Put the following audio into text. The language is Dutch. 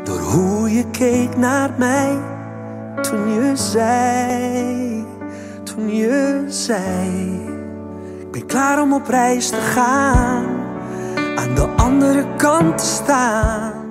door hoe je keek naar mij toen je zei, ik ben klaar om op reis te gaan, aan de andere kant te staan.